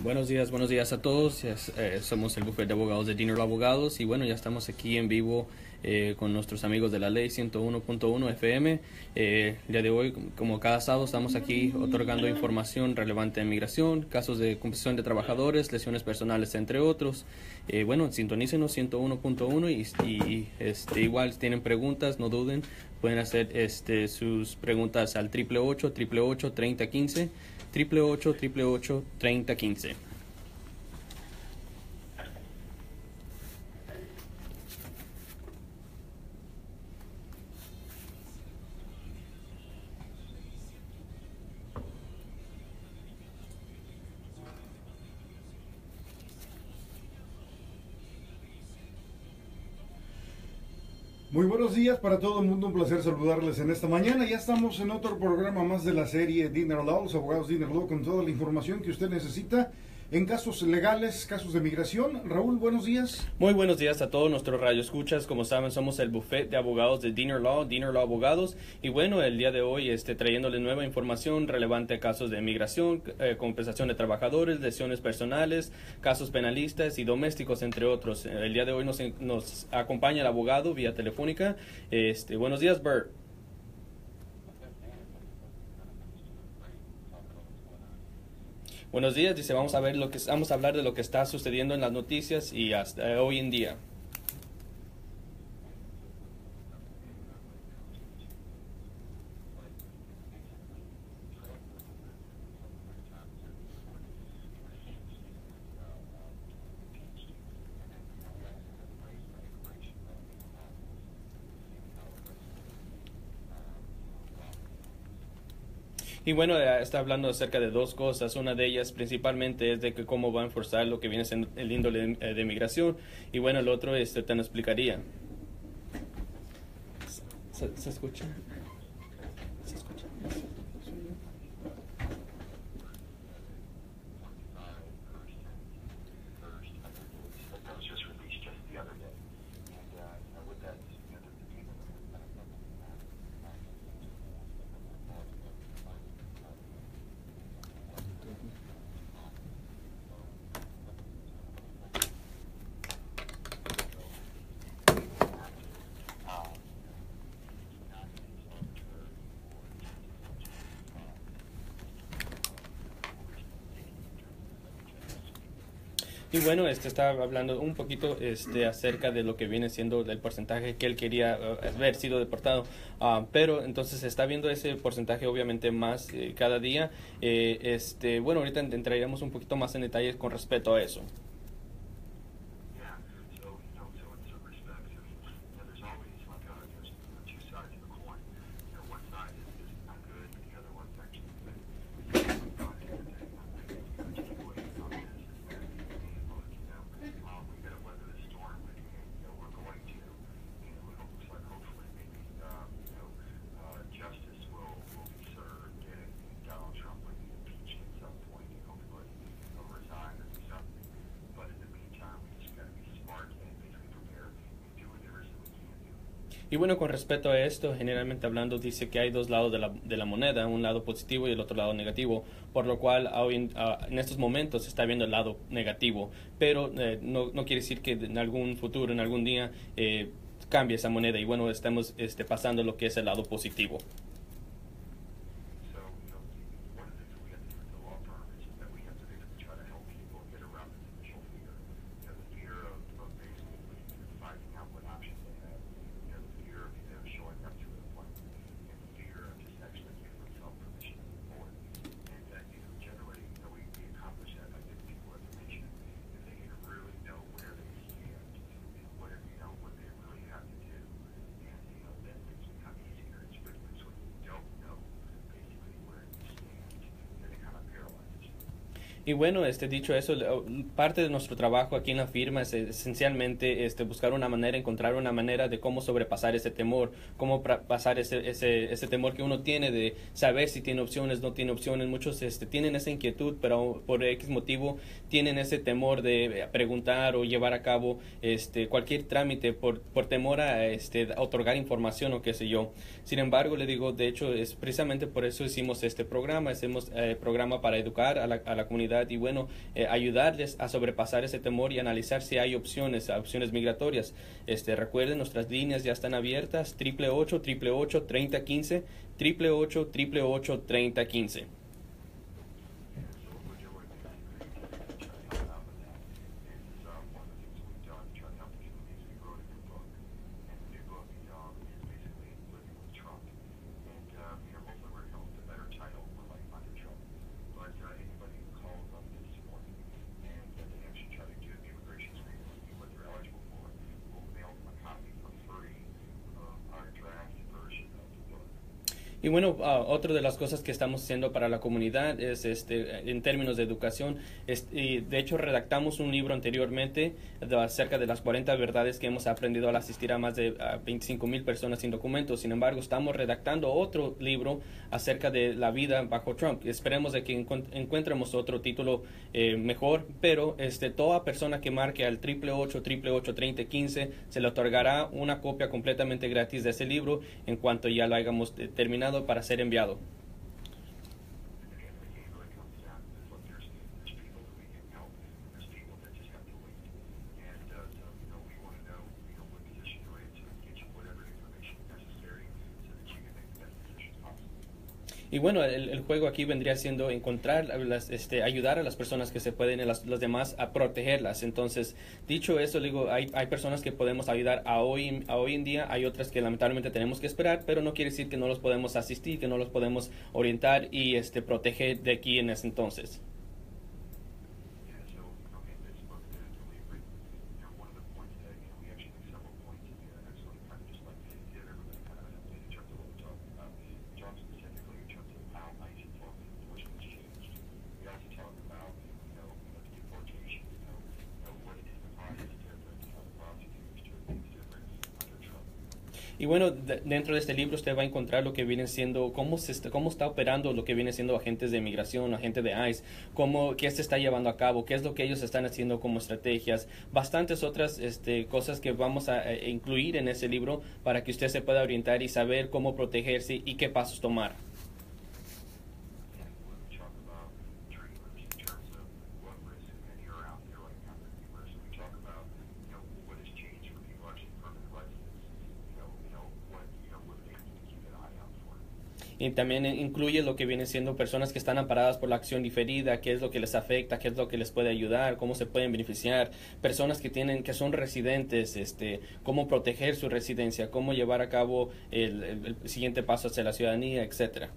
Buenos días a todos. Somos el bufete de abogados de Dinero Abogados y bueno, ya estamos aquí en vivo con nuestros amigos de la ley 101.1 FM. El día de hoy, como cada sábado, estamos aquí otorgando información relevante de migración, casos de compensación de trabajadores, lesiones personales, entre otros. Bueno, sintonícenos 101.1 y igual si tienen preguntas, no duden, pueden hacer sus preguntas al 888-888-3015. 888-888-3015. Muy buenos días para todo el mundo, un placer saludarles en esta mañana. Ya estamos en otro programa más de la serie Dinero Law, los abogados Dinero Law, con toda la información que usted necesita en casos legales, casos de migración. Raúl, buenos días. Muy buenos días a todos nuestros radioescuchas. Como saben, somos el bufete de abogados de Dinero Law Abogados. Y bueno, el día de hoy trayéndole nueva información relevante a casos de migración, compensación de trabajadores, lesiones personales, casos penalistas y domésticos, entre otros. El día de hoy nos acompaña el abogado vía telefónica. Buenos días, Bert. Buenos días, dice, vamos a hablar de lo que está sucediendo en las noticias y hasta hoy en día. Y bueno, está hablando acerca de dos cosas. Una de ellas principalmente es de que cómo va a enforzar lo que viene siendo el índole de migración. Y bueno, el otro te lo explicaría. ¿Se escucha? ¿Se escucha? Y bueno, está hablando un poquito acerca de lo que viene siendo el porcentaje que él quería haber sido deportado. Pero entonces se está viendo ese porcentaje obviamente más cada día. Bueno, ahorita entraríamos un poquito más en detalles con respecto a eso. Y bueno, con respecto a esto, generalmente hablando, dice que hay dos lados de la moneda, un lado positivo y el otro lado negativo, por lo cual en estos momentos se está viendo el lado negativo, pero no quiere decir que en algún futuro, en algún día, cambie esa moneda y bueno, estamos pasando lo que es el lado positivo. Y bueno, dicho eso, parte de nuestro trabajo aquí en la firma es esencialmente buscar una manera, encontrar una manera de cómo sobrepasar ese temor, cómo pasar ese temor que uno tiene de saber si tiene opciones, no tiene opciones. Muchos tienen esa inquietud, pero por X motivo tienen ese temor de preguntar o llevar a cabo cualquier trámite por temor a otorgar información o qué sé yo. Sin embargo, le digo, de hecho, es precisamente por eso hicimos este programa. Hacemos programa para educar a la comunidad comunidad y bueno, ayudarles a sobrepasar ese temor y analizar si hay opciones migratorias. Recuerden, nuestras líneas ya están abiertas, 888-888-3015, 888-888-3015. Y bueno, otra de las cosas que estamos haciendo para la comunidad es en términos de educación. Y de hecho, redactamos un libro anteriormente acerca de las 40 verdades que hemos aprendido al asistir a más de 25,000 personas sin documentos. Sin embargo, estamos redactando otro libro acerca de la vida bajo Trump. Esperemos de que encontremos otro título mejor, pero toda persona que marque al 888-888-3015 se le otorgará una copia completamente gratis de ese libro en cuanto ya lo hayamos terminado para ser enviado. Y bueno, el juego aquí vendría siendo encontrar, ayudar a las personas que se pueden, a los demás, a protegerlas. Entonces, dicho eso, digo, hay personas que podemos ayudar a hoy en día, hay otras que lamentablemente tenemos que esperar, pero no quiere decir que no los podemos asistir, que no los podemos orientar y proteger de aquí en ese entonces. Y bueno, dentro de este libro usted va a encontrar lo que viene siendo, cómo está operando lo que viene siendo agentes de migración, agentes de ICE, qué se está llevando a cabo, qué es lo que ellos están haciendo como estrategias, bastantes otras cosas que vamos a incluir en ese libro para que usted se pueda orientar y saber cómo protegerse y qué pasos tomar. Y también incluye lo que viene siendo personas que están amparadas por la acción diferida, qué es lo que les afecta, qué es lo que les puede ayudar, cómo se pueden beneficiar, personas que son residentes, cómo proteger su residencia, cómo llevar a cabo el siguiente paso hacia la ciudadanía, etcétera.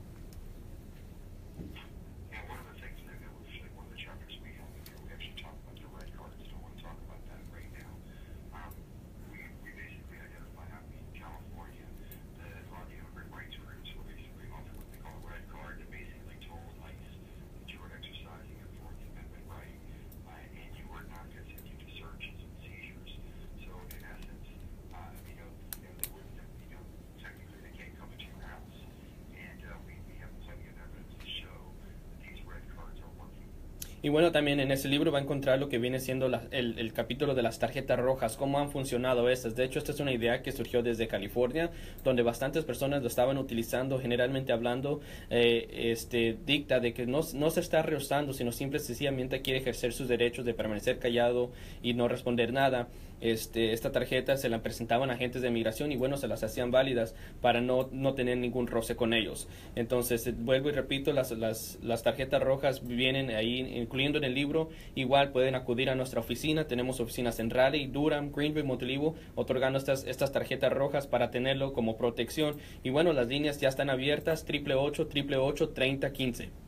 Y bueno, también en ese libro va a encontrar lo que viene siendo el capítulo de las tarjetas rojas, cómo han funcionado estas. De hecho, esta es una idea que surgió desde California, donde bastantes personas lo estaban utilizando, generalmente hablando, dicta de que no se está rehusando, sino simple y sencillamente quiere ejercer sus derechos de permanecer callado y no responder nada. Esta tarjeta se la presentaban agentes de migración y bueno, se las hacían válidas para no tener ningún roce con ellos. Entonces, vuelvo y repito, las tarjetas rojas vienen ahí, incluyendo en el libro. Igual pueden acudir a nuestra oficina. Tenemos oficinas en Raleigh, Durham, Greenville, Montalivo, otorgando estas tarjetas rojas para tenerlo como protección. Y bueno, las líneas ya están abiertas, 888-888-3015.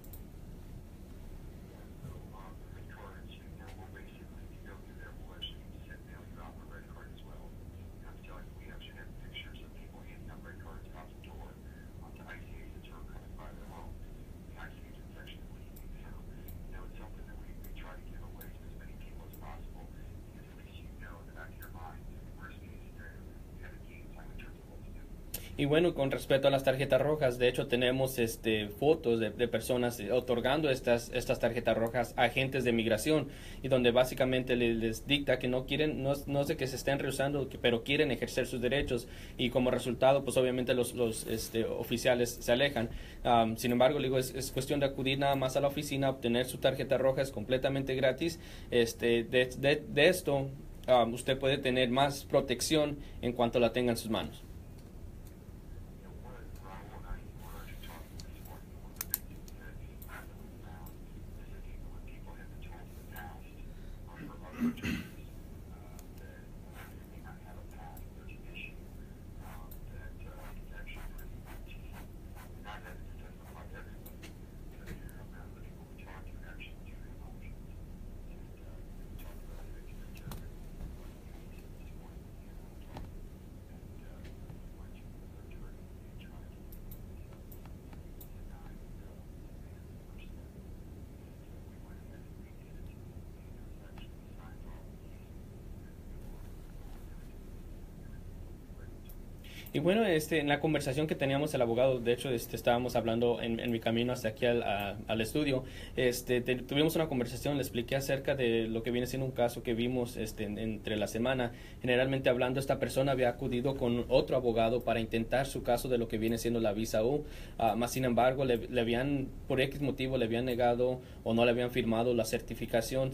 Y bueno, con respecto a las tarjetas rojas, de hecho tenemos fotos de personas otorgando estas tarjetas rojas a agentes de migración y donde básicamente les dicta que no quieren, no es de que se estén rehusando, pero quieren ejercer sus derechos y como resultado pues obviamente los oficiales se alejan. Sin embargo, le digo, es cuestión de acudir nada más a la oficina, obtener su tarjeta roja, es completamente gratis. De esto usted puede tener más protección en cuanto la tenga en sus manos. Y bueno, en la conversación que teníamos el abogado, de hecho, estábamos hablando en mi camino hasta aquí al estudio, tuvimos una conversación, le expliqué acerca de lo que viene siendo un caso que vimos entre la semana. Generalmente hablando, esta persona había acudido con otro abogado para intentar su caso de lo que viene siendo la visa U, más sin embargo, le habían, por X motivo, le habían negado o no le habían firmado la certificación.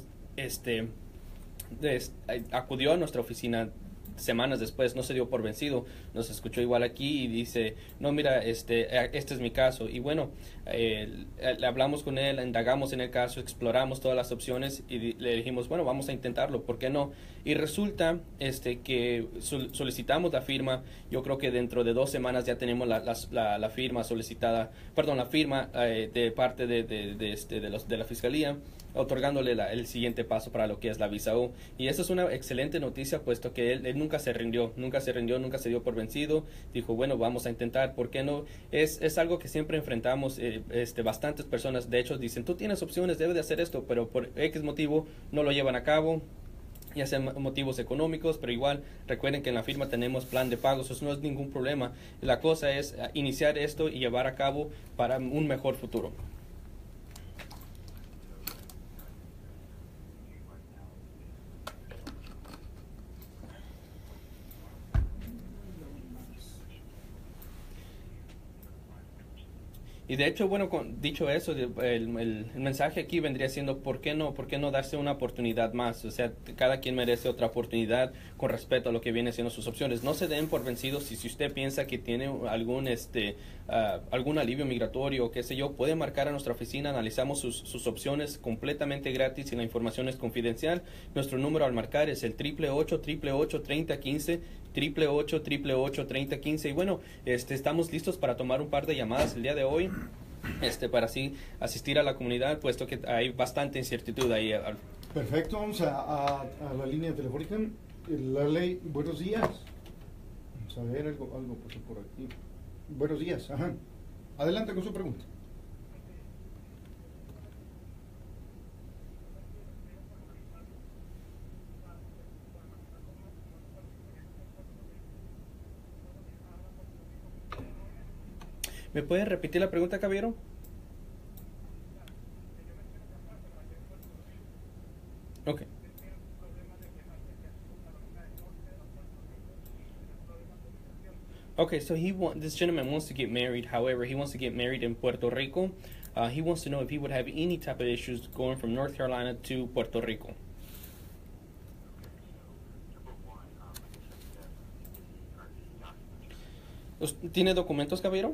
Acudió a nuestra oficina semanas después, no se dio por vencido, nos escuchó igual aquí y dice, no, mira, este es mi caso. Y bueno, le hablamos con él, indagamos en el caso, exploramos todas las opciones y le dijimos, bueno, vamos a intentarlo, ¿por qué no? Y resulta que solicitamos la firma. Yo creo que dentro de 2 semanas ya tenemos la firma solicitada, perdón, la firma de parte de la fiscalía, otorgándole el siguiente paso para lo que es la visa U. Y eso es una excelente noticia, puesto que él nunca se rindió, nunca se dio por vencido. Dijo, bueno, vamos a intentar, ¿por qué no? Es algo que siempre enfrentamos, bastantes personas, de hecho, dicen, tú tienes opciones, debes de hacer esto, pero por X motivo no lo llevan a cabo, ya sean motivos económicos, pero igual recuerden que en la firma tenemos plan de pagos, eso no es ningún problema. La cosa es iniciar esto y llevar a cabo para un mejor futuro. Y de hecho, bueno, dicho eso, el mensaje aquí vendría siendo, ¿por qué no darse una oportunidad más? O sea, cada quien merece otra oportunidad con respecto a lo que viene siendo sus opciones. No se den por vencidos y si usted piensa que tiene algún alivio migratorio o qué sé yo, puede marcar a nuestra oficina, analizamos sus opciones completamente gratis y la información es confidencial. Nuestro número al marcar es el 888-888-3015, 888-888-3015. Y bueno, estamos listos para tomar un par de llamadas el día de hoy, para así asistir a la comunidad, puesto que hay bastante incertidumbre ahí. Perfecto, vamos a la línea telefónica. La ley, buenos días. Vamos a ver, algo pasó por aquí. Buenos días, ajá. Adelante con su pregunta. ¿Me puede repetir la pregunta, caballero? Okay. Okay, so this gentleman wants to get married. However, he wants to get married in Puerto Rico. He wants to know if he would have any type of issues going from North Carolina to Puerto Rico. ¿Tiene documentos, caballero?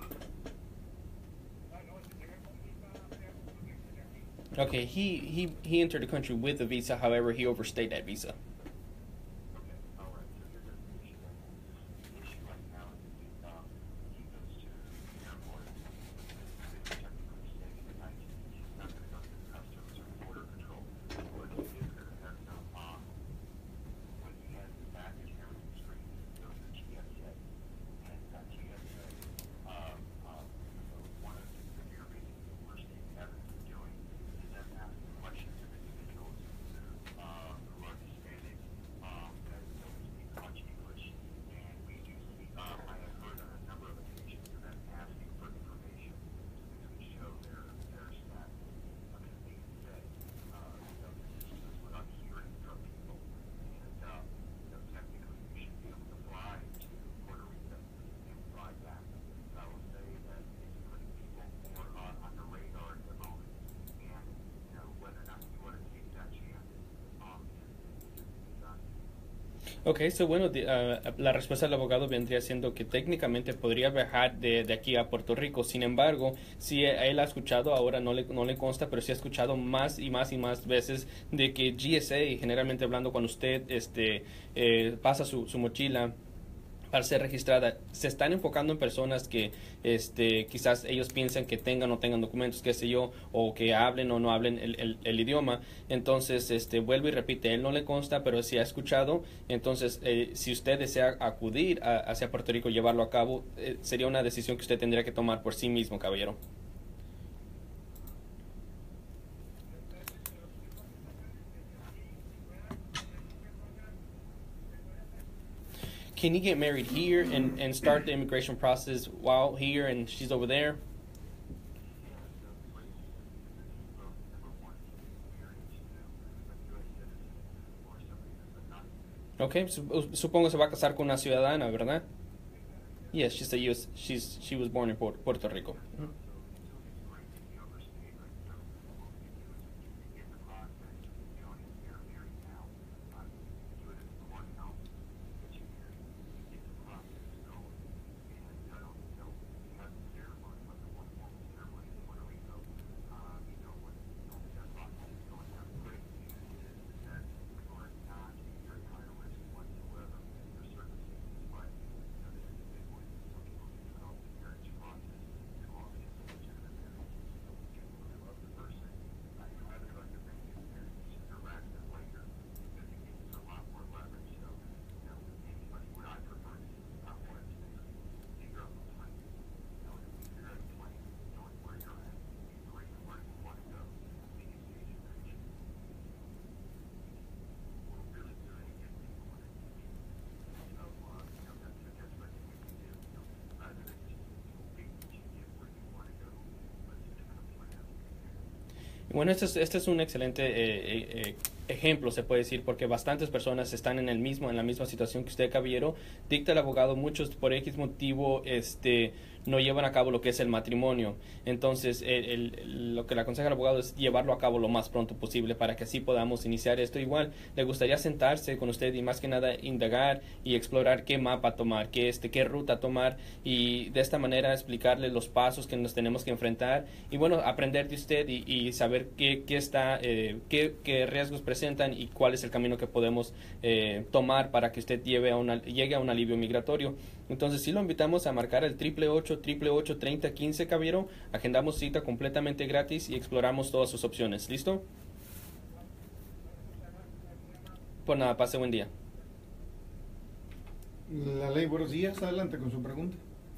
Okay, he entered the country with a visa. However, he overstayed that visa. Ok, so bueno, la respuesta del abogado vendría siendo que técnicamente podría viajar de aquí a Puerto Rico. Sin embargo, si él ha escuchado, ahora no le consta, pero sí ha escuchado más y más y más veces de que GSA, generalmente hablando, cuando usted pasa su mochila para ser registrada, se están enfocando en personas que quizás ellos piensan que tengan o no tengan documentos, qué sé yo, o que hablen o no hablen el idioma. Entonces, vuelvo y repite, él no le consta, pero sí ha escuchado. Entonces, si usted desea acudir hacia Puerto Rico y llevarlo a cabo, sería una decisión que usted tendría que tomar por sí mismo, caballero. Can you get married here and start the immigration process while here and she's over there? Okay, supongo se va a casar con una ciudadana, ¿verdad? Yes, she's a US, she was born in Puerto Rico. Mhm. Bueno, este es un excelente ejemplo, se puede decir, porque bastantes personas están en la misma situación que usted, caballero. Dicta el abogado, muchos por X motivo, no llevan a cabo lo que es el matrimonio. Entonces, lo que le aconseja el abogado es llevarlo a cabo lo más pronto posible para que así podamos iniciar esto. Igual, le gustaría sentarse con usted y más que nada indagar y explorar qué mapa tomar, qué ruta tomar, y de esta manera explicarle los pasos que nos tenemos que enfrentar y bueno, aprender de usted y saber qué riesgos presentan y cuál es el camino que podemos tomar para que usted llegue a un alivio migratorio. Entonces, si lo invitamos a marcar el 888-888-3015, caballero. Agendamos cita completamente gratis y exploramos todas sus opciones. ¿Listo? Pues nada, pase buen día. La ley, buenos días, adelante con su pregunta.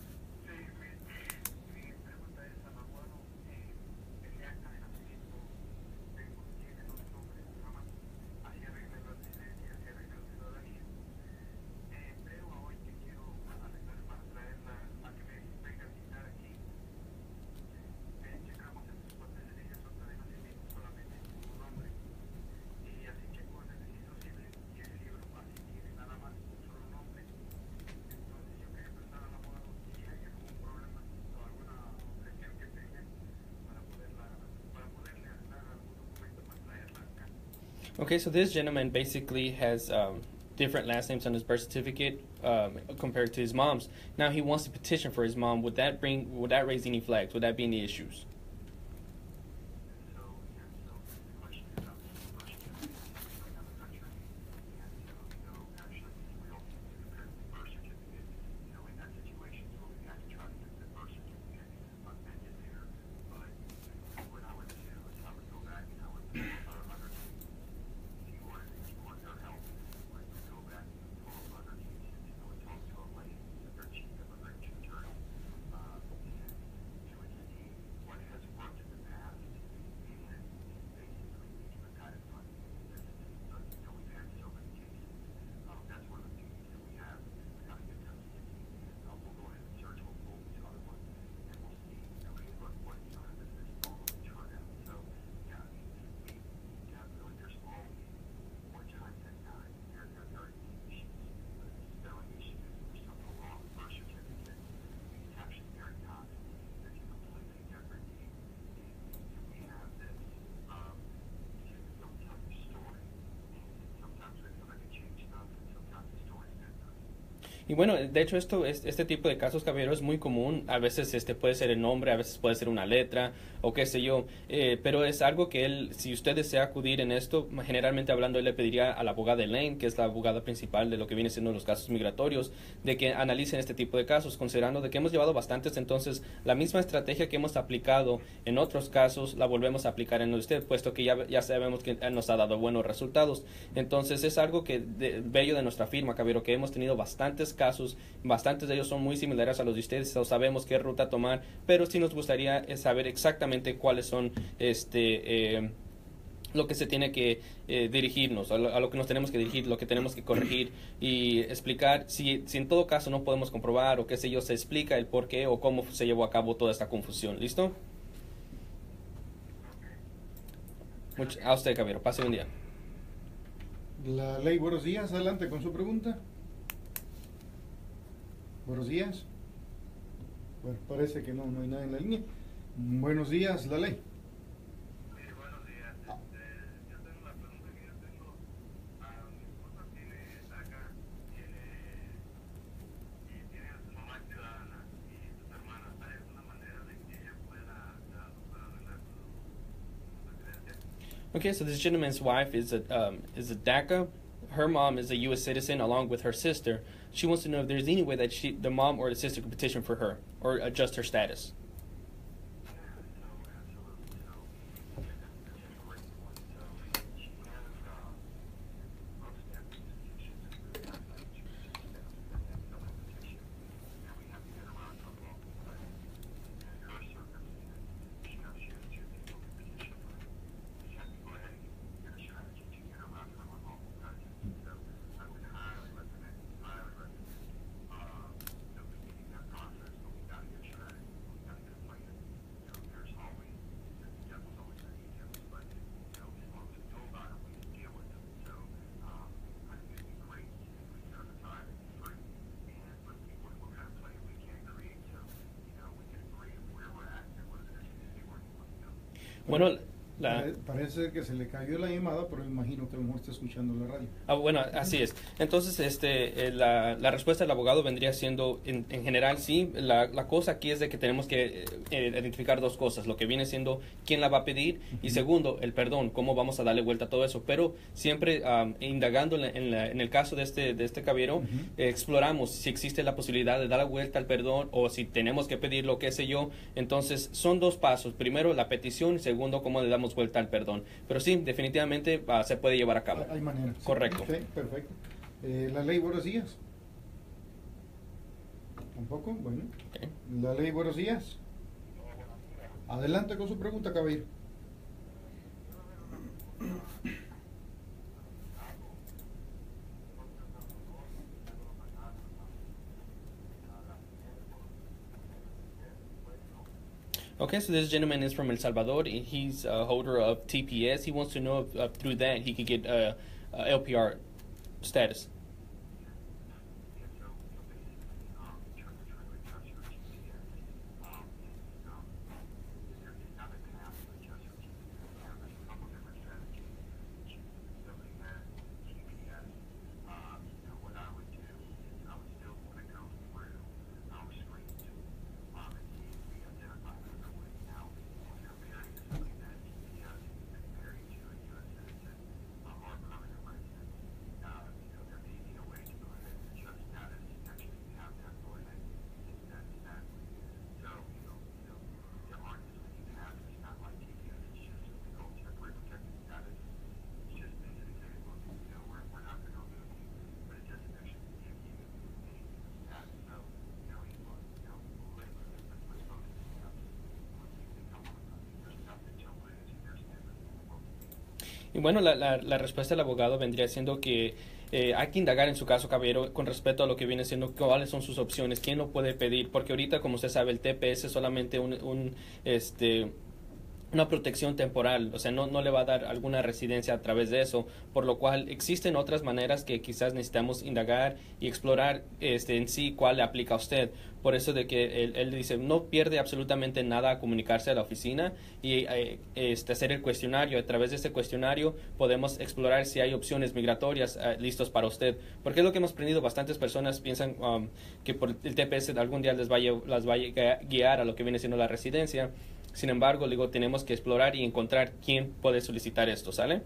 Okay, so this gentleman basically has different last names on his birth certificate compared to his mom's. Now he wants to petition for his mom. Would that raise any flags? Would that be any issues? Y bueno, de hecho este tipo de casos, caballero, es muy común. A veces puede ser el nombre, a veces puede ser una letra o qué sé yo. Pero es algo que él, si usted desea acudir en esto, generalmente hablando, él le pediría a la abogada Elaine, que es la abogada principal de lo que viene siendo los casos migratorios, de que analicen este tipo de casos, considerando de que hemos llevado bastantes. Entonces, la misma estrategia que hemos aplicado en otros casos, la volvemos a aplicar en usted, puesto que ya sabemos que nos ha dado buenos resultados. Entonces, es algo que bello de nuestra firma, caballero, que hemos tenido bastantes casos, bastantes de ellos son muy similares a los de ustedes, o sabemos qué ruta tomar, pero sí nos gustaría saber exactamente cuáles son lo que se tiene que dirigirnos, a lo que nos tenemos que dirigir, lo que tenemos que corregir y explicar. Si en todo caso no podemos comprobar o qué sé yo, se explica el por qué o cómo se llevó a cabo toda esta confusión. ¿Listo? A usted, caballero. Pase un día. La ley, buenos días. Adelante con su pregunta. Buenos días. Bueno, parece que no hay nada en la línea. Buenos días, la ley. Okay, so this gentleman's wife is a DACA. Her mom is a U.S. citizen along with her sister. She wants to know if there's any way that the mom or the sister could petition for her or adjust her status. Bueno, parece que se le cayó la llamada, pero imagino que a lo mejor está escuchando la radio. Bueno, así es. Entonces, la respuesta del abogado vendría siendo, en general, sí. La cosa aquí es de que tenemos que identificar dos cosas. Lo que viene siendo quién la va a pedir y segundo, el perdón, cómo vamos a darle vuelta a todo eso. Pero siempre indagando en el caso de este caballero, exploramos si existe la posibilidad de dar la vuelta al perdón o si tenemos que pedirlo, qué sé yo. Entonces, son dos pasos. Primero, la petición y segundo, cómo le damos vuelta al perdón. Pero sí, definitivamente se puede llevar a cabo. Hay manera. Correcto. Sí, perfecto. La ley, buenos días. ¿Tampoco? Bueno. Okay. La ley, buenos días. Adelante con su pregunta, caballero. Okay, so this gentleman is from El Salvador. He's a holder of TPS. He wants to know if through that he could get LPR status. Y bueno, la respuesta del abogado vendría siendo que hay que indagar en su caso, caballero, con respecto a lo que viene siendo cuáles son sus opciones, quién lo puede pedir, porque ahorita, como usted sabe, el TPS es solamente una protección temporal, o sea, no le va a dar alguna residencia a través de eso, por lo cual existen otras maneras que quizás necesitamos indagar y explorar en sí cuál le aplica a usted. Por eso de que él dice, no pierde absolutamente nada a comunicarse a la oficina y hacer el cuestionario. A través de este cuestionario podemos explorar si hay opciones migratorias listos para usted. Porque es lo que hemos aprendido, bastantes personas piensan que por el TPS algún día las va a guiar a lo que viene siendo la residencia. Sin embargo, digo, tenemos que explorar y encontrar quién puede solicitar esto, ¿sale?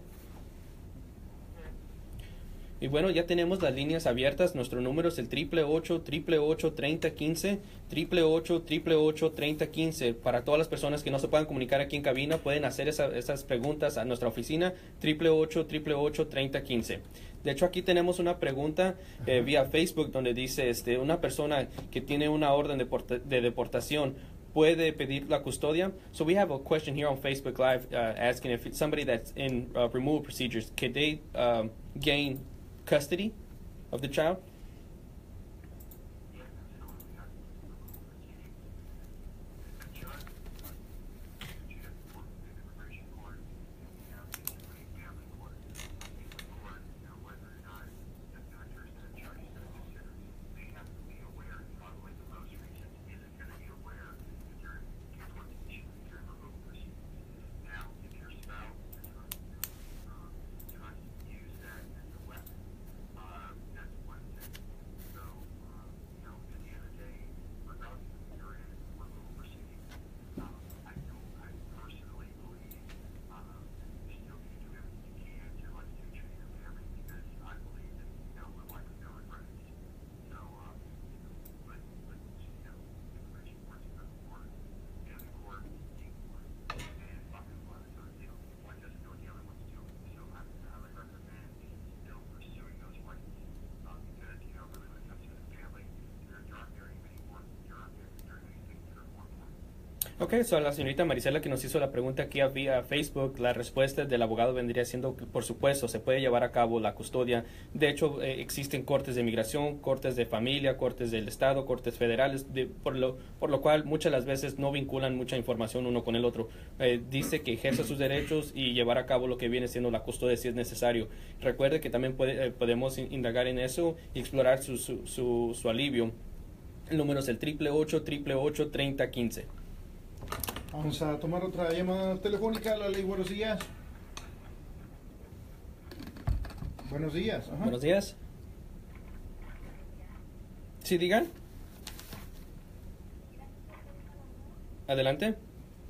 Y bueno, ya tenemos las líneas abiertas. Nuestro número es el 888-888-3015, 888-888-3015. Para todas las personas que no se puedan comunicar aquí en cabina, pueden hacer esas preguntas a nuestra oficina, 888-888-3015. De hecho, aquí tenemos una pregunta vía Facebook donde dice, una persona que tiene una orden de deportación, ¿puede pedir la custodia? So we have a question here on Facebook Live asking if it's somebody that's in removal procedures, could they gain custody of the child? Ok, so a la señorita Marisela que nos hizo la pregunta aquí vía Facebook, la respuesta del abogado vendría siendo que, por supuesto, se puede llevar a cabo la custodia. De hecho, existen cortes de migración, cortes de familia, cortes del Estado, cortes federales, por lo cual muchas de las veces no vinculan mucha información uno con el otro. Dice que ejerce sus derechos y llevar a cabo lo que viene siendo la custodia si es necesario. Recuerde que también podemos indagar en eso y explorar su alivio. El número es el 888-888-3015. Vamos a tomar otra llamada telefónica. Lali, buenos días. Buenos días. Ajá. Buenos días. Sí, digan. Adelante.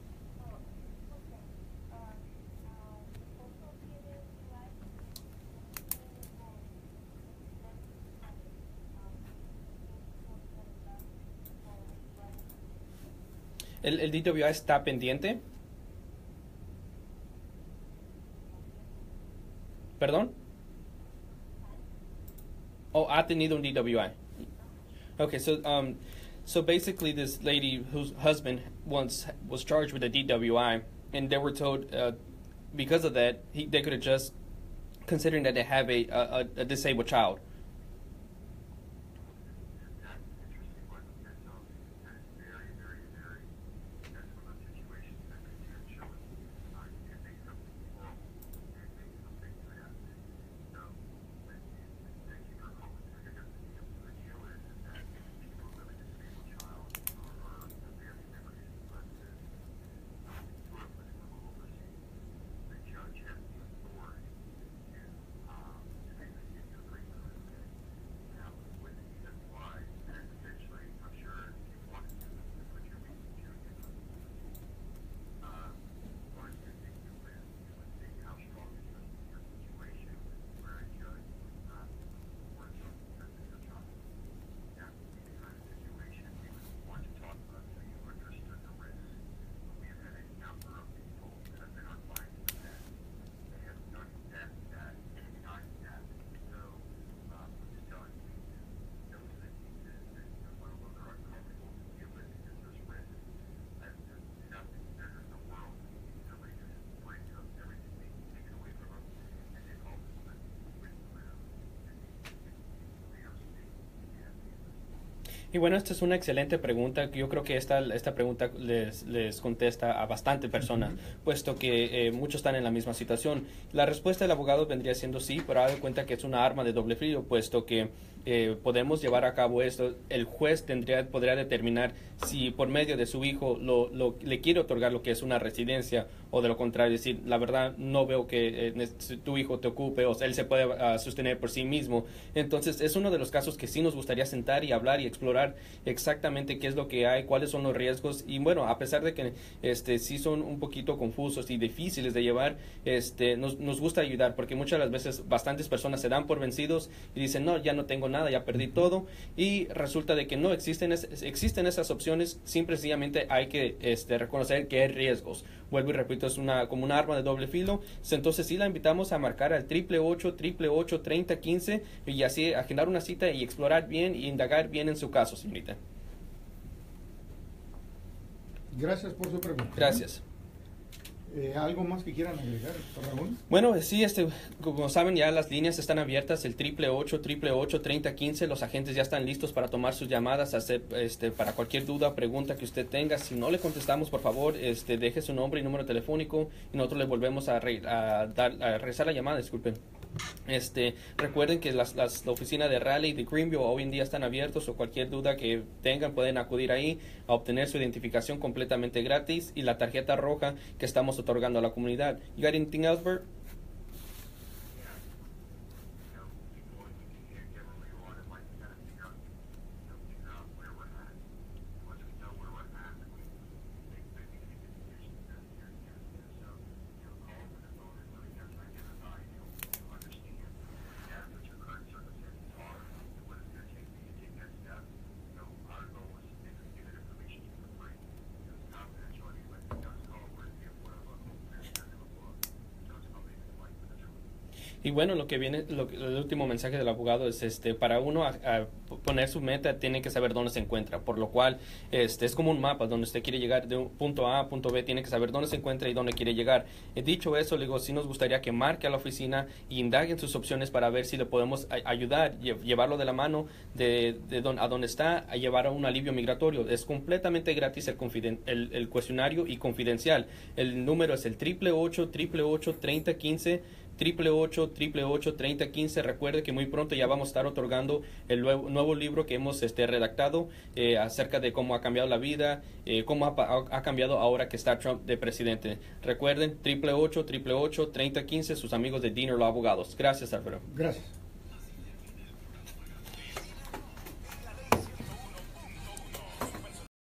¿El DWI está pendiente? ¿Perdón? Oh, ha tenido un DWI. Okay, so basically this lady whose husband once was charged with a DWI, and they were told because of that, they could adjust, considering that they have a disabled child. Y bueno, esta es una excelente pregunta. Yo creo que esta pregunta les contesta a bastante personas, puesto que muchos están en la misma situación. La respuesta del abogado vendría siendo sí, pero haga de cuenta que es una arma de doble filo, puesto que podemos llevar a cabo esto. El juez podría determinar si por medio de su hijo le quiere otorgar lo que es una residencia, o de lo contrario, decir, la verdad no veo que tu hijo te ocupe, o sea, él se puede sostener por sí mismo. Entonces es uno de los casos que sí nos gustaría sentar y hablar y explorar exactamente qué es lo que hay, cuáles son los riesgos. Y bueno, a pesar de que sí son un poquito confusos y difíciles de llevar, nos gusta ayudar, porque muchas de las veces bastantes personas se dan por vencidos y dicen, no, ya no tengo nada, ya perdí todo, y resulta de que no existen esas opciones. Simplemente hay que reconocer que hay riesgos. Vuelvo y repito, es como una arma de doble filo. Entonces sí la invitamos a marcar al 888-888-3015 y así agendar una cita y explorar bien y indagar bien en su caso, señorita. Gracias por su pregunta. Gracias. ¿Algo más que quieran agregar, Raúl? Bueno, sí, como saben, ya las líneas están abiertas, el 888-888-3015. Los agentes ya están listos para tomar sus llamadas, para cualquier duda, pregunta que usted tenga. Si no le contestamos, por favor, deje su nombre y número telefónico y nosotros le volvemos a regresar la llamada, disculpen. Recuerden que la oficina de Raleigh de Greenville hoy en día están abiertos, o cualquier duda que tengan pueden acudir ahí a obtener su identificación completamente gratis y la tarjeta roja que estamos otorgando a la comunidad. You got anything else, Bert? Y bueno, lo que viene, el último mensaje del abogado es para uno a poner su meta tiene que saber dónde se encuentra, por lo cual es como un mapa donde usted quiere llegar de un punto A a punto B, tiene que saber dónde se encuentra y dónde quiere llegar. Dicho eso, le digo, sí nos gustaría que marque a la oficina y indague en sus opciones para ver si le podemos ayudar, llevarlo de la mano a donde está, a llevar a un alivio migratorio. Es completamente gratis el cuestionario y confidencial. El número es el 888-888-3015. 888-888-3015. Recuerde que muy pronto ya vamos a estar otorgando el nuevo libro que hemos redactado acerca de cómo ha cambiado la vida, cómo ha cambiado ahora que está Trump de presidente. Recuerden, 888-888-3015, sus amigos de Diener Law Abogados. Gracias, Alfredo. Gracias.